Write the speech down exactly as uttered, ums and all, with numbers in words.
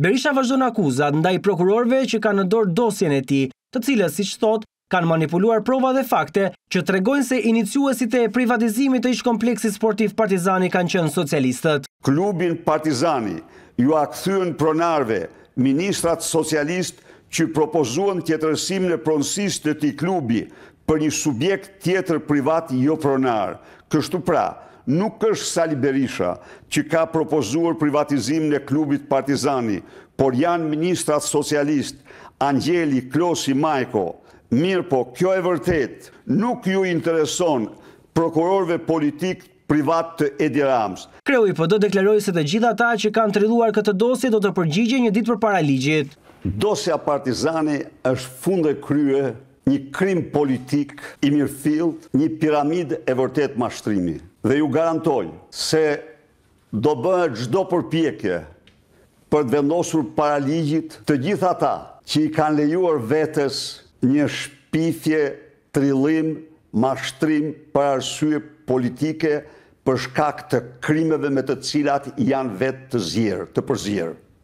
Berisha vazhdon akuzat ndaj prokurorëve që kanë në dorë dosjen e tij, të cilët, siç thotë, kanë manipuluar prova dhe fakte që tregojnë se iniciuesit e privatizimit të ish kompleksit sportiv Partizani kanë qenë socialistët. Klubin Partizani ju a kthyen pronarve ministrat socialist që propozuan tjetërsimin e pronësisë të këtij klubi për një subjekt tjetër privat jo pronar. Kështu pra, nuk është Sali Berisha që ka propozuar privatizimin e klubit Partizani, por janë ministrat socialist Angjeli, Klosi, Majko. Mirë po, kjo e vërtet, nuk ju intereson prokurorëve politik privat të Edi Rams. Kreu i P D deklaroi se të gjithë ata që kanë trilluar këtë dosje do të përgjigjen një ditë përpara ligjit. Dosja Partizani është funde krye një krim politik i mirëfillt, një piramidë e vërtet mashtrimi. Dhe ju garantoj se do bëhet çdo përpjekje për të vendosur para ligjit të gjithë ata që i kanë lejuar vetes një shpifje, trillim, mashtrim për arsye politike për shkak të krimeve me të cilat janë vetë të zjerë, të përzjerë.